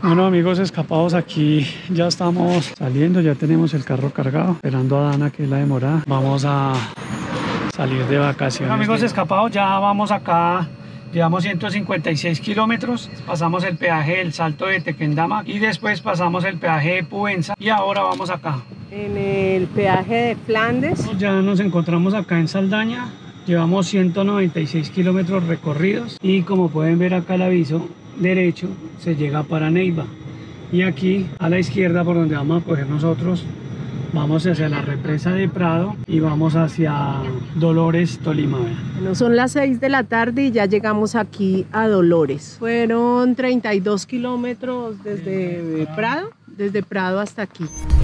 Bueno amigos escapados, aquí ya estamos saliendo, ya tenemos el carro cargado, esperando a Dana que es la demorada. Vamos a salir de vacaciones. Bueno amigos escapados, ya vamos acá, llevamos 156 kilómetros, pasamos el peaje del Salto de Tequendama y después pasamos el peaje de Puenza y ahora vamos acá. En el peaje de Flandes. Ya nos encontramos acá en Saldaña, llevamos 196 kilómetros recorridos y como pueden ver acá el aviso derecho se llega para Neiva y aquí a la izquierda por donde vamos a coger nosotros vamos hacia la represa de Prado y vamos hacia Dolores, Tolima. Bueno, son las 6 de la tarde y ya llegamos aquí a Dolores. Fueron 32 kilómetros desde Prado hasta aquí.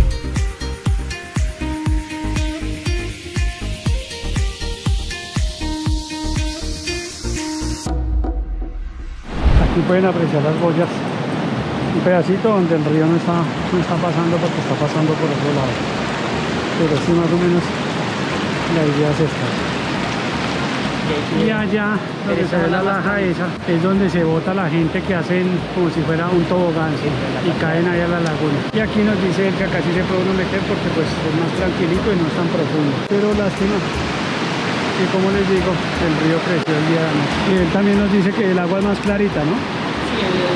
Aquí pueden apreciar las boyas, un pedacito donde el río no está pasando porque está pasando por otro lado, pero sí más o menos la idea es esta. Y allá donde se ve la laja esa es donde se bota la gente que hacen como si fuera un tobogán y caen ahí a la laguna. Y aquí nos dice él que acá sí se puede uno meter porque pues es más tranquilito y no es tan profundo, pero lástima. Y como les digo, el río creció el día de anoche. Y él también nos dice que el agua es más clarita, ¿no? Sí,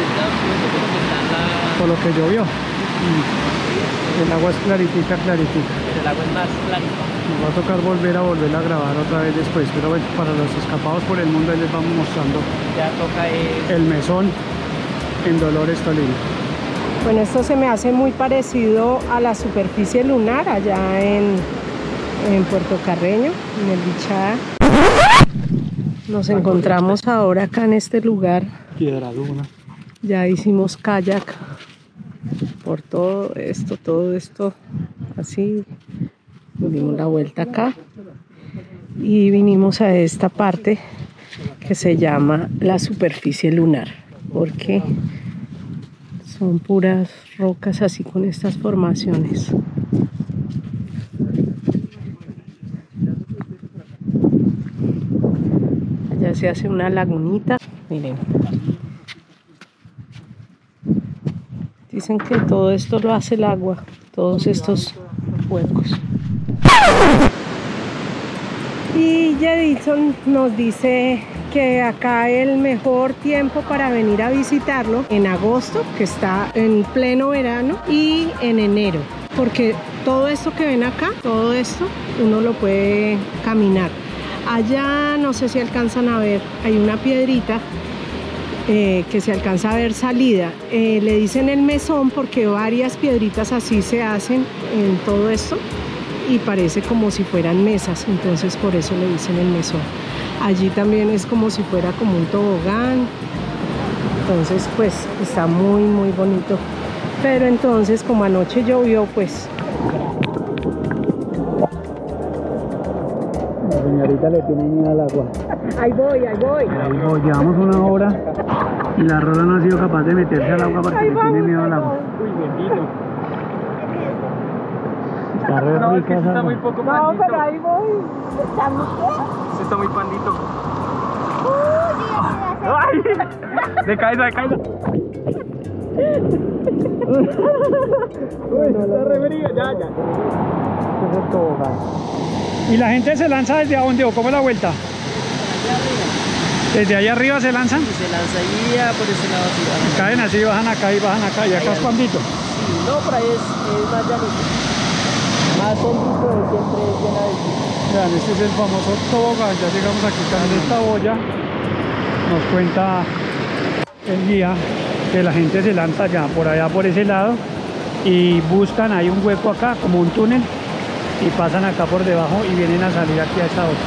por lo que llovió. El agua es claritica. Pero el agua es más clarita. Nos va a tocar volver a grabar otra vez después. Pero bueno, para los escapados por el mundo, ahí les vamos mostrando Ya toca el mesón en Dolores, Tolima. Bueno, esto se me hace muy parecido a la superficie lunar allá en Puerto Carreño, en el Bichada. Nos encontramos ahora acá en este lugar. Piedra Luna. Ya hicimos kayak por todo esto, así. Dimos la vuelta acá y vinimos a esta parte que se llama la superficie lunar, porque son puras rocas así con estas formaciones. Allá se hace una lagunita, miren. Dicen que todo esto lo hace el agua, todos estos huecos. Y Jedilson nos dice que acá el mejor tiempo para venir a visitarlo en agosto, que está en pleno verano, y en enero, porque todo esto que ven acá, todo esto uno lo puede caminar. Allá no sé si alcanzan a ver, hay una piedrita que se alcanza a ver salida. Le dicen el mesón porque varias piedritas así se hacen en todo esto y parece como si fueran mesas, entonces por eso le dicen el mesón. Allí también es como si fuera como un tobogán, entonces pues está muy muy bonito. Pero entonces como anoche llovió, pues La señorita le tiene miedo al agua. ahí voy. Llevamos una hora y la Rosa no ha sido capaz de meterse al agua porque le tiene miedo al agua. Uy, bendito. Está re No, es rica que esa está agua. muy poco No, pandito. pero ahí voy. Sí está muy pandito. ¡Ay! De cabeza. Uy, está re frío, ya. Este es el tobogán. ¿Y la gente se lanza desde dónde o cómo es la vuelta? ¿Desde allá arriba se lanzan? Y se lanza ahí por ese lado así. Caen así, bajan acá y bajan acá. ¿Y acá es pandito? Sí, no, por ahí es más llanito. Más hondito, siempre es llena de sí. Vean, este es el famoso tobogán. Ya llegamos aquí en esta boya. Nos cuenta el guía que la gente se lanza allá, por allá, por ese lado, y buscan, hay un hueco acá, como un túnel, y pasan acá por debajo y vienen a salir aquí a esta otra.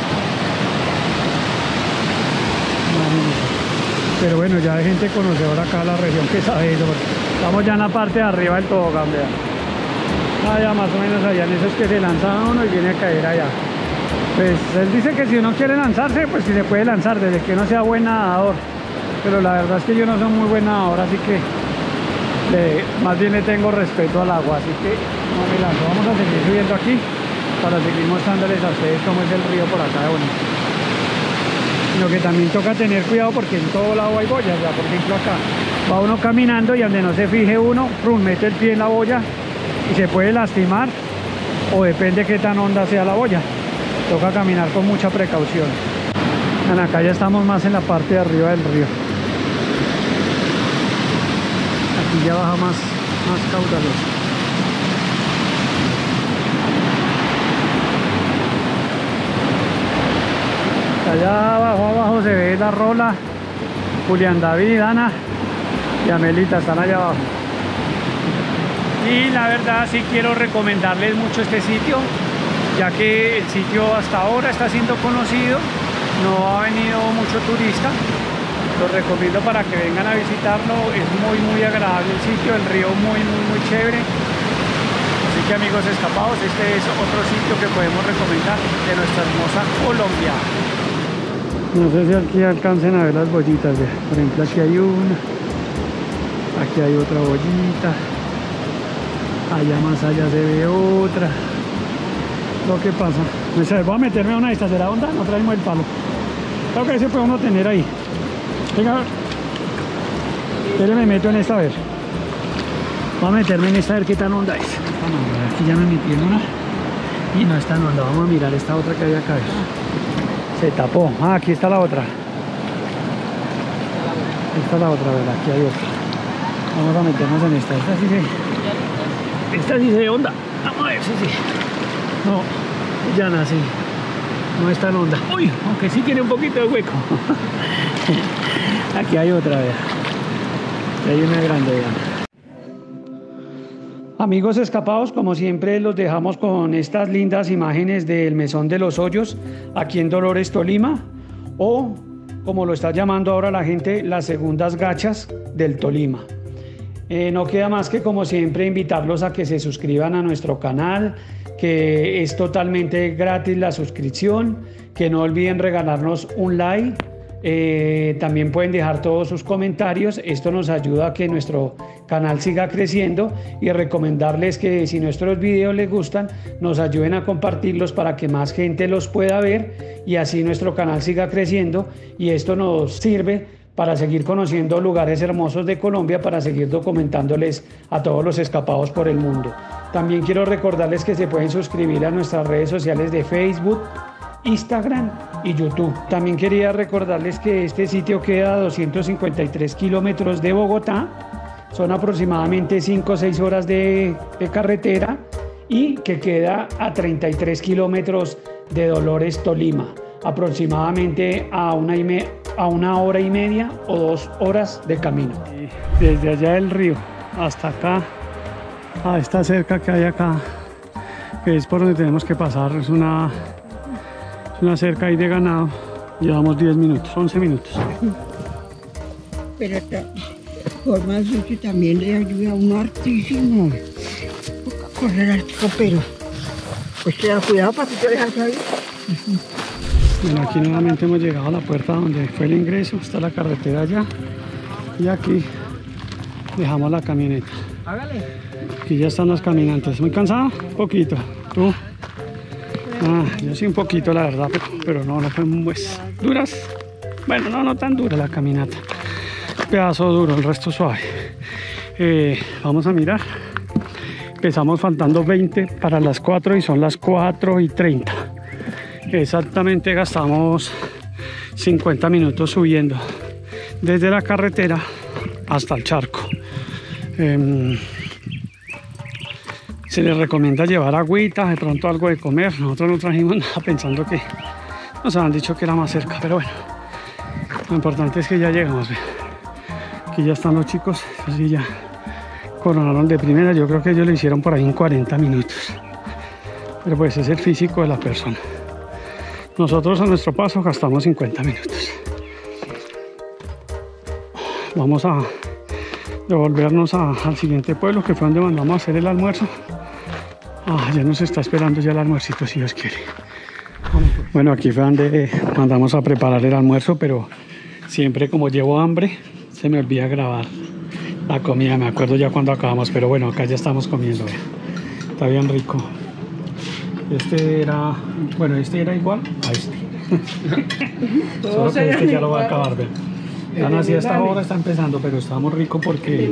Pero bueno, ya hay gente conocedora acá en la región que sabe eso, porque estamos ya en la parte de arriba del tobogán, vean. Allá más o menos allá en eso es que se lanza uno y viene a caer allá. Pues él dice que si uno quiere lanzarse, pues sí se puede lanzar, desde que no sea buen nadador. Pero la verdad es que yo no soy muy buen nadador, así que más bien le tengo respeto al agua, así que no me lanzo. Vamos a seguir subiendo aquí para seguir mostrándoles a ustedes cómo es el río por acá de bonito. Lo que también toca tener cuidado porque en todo lado hay boyas, ya por ejemplo acá Va uno caminando y donde no se fije uno, mete el pie en la boya y se puede lastimar, o depende qué tan honda sea la boya. Toca caminar con mucha precaución. Bueno, acá ya estamos más en la parte de arriba del río. Aquí ya baja más caudaloso. Allá abajo se ve la Rola, Julián David, Ana y Amelita están allá abajo. Y la verdad sí quiero recomendarles mucho este sitio, ya que el sitio hasta ahora está siendo conocido, no ha venido mucho turista. Los recomiendo para que vengan a visitarlo, es muy agradable el sitio, el río muy chévere. Así que amigos escapados, este es otro sitio que podemos recomendar de nuestra hermosa Colombia. No sé si aquí alcancen a ver las bollitas, ya. Por ejemplo aquí hay una, aquí hay otra bollita, allá más allá se ve otra. Lo que pasa, voy a meterme a una de estas, ¿será onda? No traemos el palo. Creo que ese puede uno tener ahí. Venga, me meto en esta a ver. Voy a meterme en esta a ver qué tan onda es. Aquí ya me metí en una y no es tan onda. Vamos a mirar esta otra que hay acá. Se tapó. Ah, aquí está la otra. Esta es la otra, ¿verdad? Aquí hay otra. Vamos a meternos en esta. Esta sí se ve onda. Vamos a ver si sí. No, ya nací. No es tan onda. Uy, aunque sí tiene un poquito de hueco. Aquí hay otra, vea. Aquí hay una grande, vea. Amigos escapados, como siempre los dejamos con estas lindas imágenes del Mesón de los Hoyos aquí en Dolores, Tolima, o como lo está llamando ahora la gente, las segundas gachas del Tolima. No queda más que como siempre invitarlos a que se suscriban a nuestro canal, que es totalmente gratis la suscripción, que no olviden regalarnos un like. También pueden dejar todos sus comentarios, esto nos ayuda a que nuestro canal siga creciendo, y recomendarles que si nuestros videos les gustan nos ayuden a compartirlos para que más gente los pueda ver y así nuestro canal siga creciendo, y esto nos sirve para seguir conociendo lugares hermosos de Colombia, para seguir documentándoles a todos los escapados por el mundo. También quiero recordarles que se pueden suscribir a nuestras redes sociales de Facebook, Instagram y YouTube. También quería recordarles que este sitio queda a 253 kilómetros de Bogotá, son aproximadamente 5 o 6 horas de carretera, y que queda a 33 kilómetros de Dolores, Tolima, aproximadamente a una hora y media o 2 horas de camino. Desde allá del río hasta acá, a esta cerca que hay acá, que es por donde tenemos que pasar, es una cerca ahí de ganado, llevamos 10 minutos, 11 minutos. Pero por más que también le ayuda a uno hartísimo a correr harto, pero pues tenga cuidado para que te dejas ahí. Bueno, aquí nuevamente hemos llegado a la puerta donde fue el ingreso, está la carretera allá, y aquí dejamos la camioneta. Aquí ya están los caminantes. ¿Muy cansado? Un poquito. ¿Tú? Yo sí un poquito, la verdad, pero no fue pues duras. Bueno, no tan dura la caminata. Pedazo duro, el resto suave. Vamos a mirar. Empezamos faltando 20 para las 4 y son las 4:30. Exactamente gastamos 50 minutos subiendo desde la carretera hasta el charco. Se les recomienda llevar agüita, de pronto algo de comer. Nosotros no trajimos nada pensando que nos habían dicho que era más cerca, pero bueno, lo importante es que ya llegamos. Aquí ya están los chicos, así ya coronaron de primera. Yo creo que ellos lo hicieron por ahí en 40 minutos, pero pues es el físico de la persona. Nosotros a nuestro paso gastamos 50 minutos. Vamos a devolvernos al siguiente pueblo, que fue donde mandamos a hacer el almuerzo. Ya nos está esperando ya el almuercito, si Dios quiere. Bueno, aquí fue donde mandamos a preparar el almuerzo, pero siempre como llevo hambre se me olvida grabar la comida. Me acuerdo ya cuando acabamos, pero bueno, acá ya estamos comiendo. Está bien rico. Este era igual a este. Solo que este ya lo voy a acabar, ¿ven? Tan así hasta ahora está empezando, pero estábamos ricos porque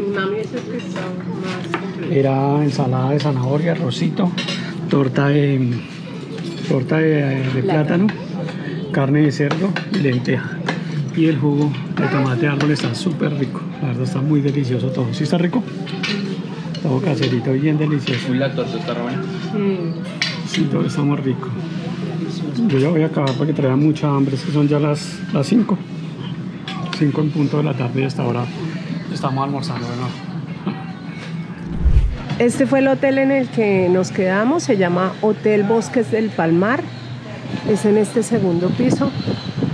era ensalada de zanahoria, arrocito, torta de plátano, carne de cerdo y lenteja. Y el jugo de tomate de árbol está súper rico. La verdad está muy delicioso todo. ¿Sí está rico? Todo caserito, bien delicioso. Uy, la torta está buena. Sí, todo está muy rico. Yo ya voy a acabar porque traía mucha hambre. Es que son ya las 5. 5 en punto de la tarde y hasta ahora estamos almorzando, ¿no? Este fue el hotel en el que nos quedamos. Se llama Hotel Bosques del Palmar. Es en este segundo piso.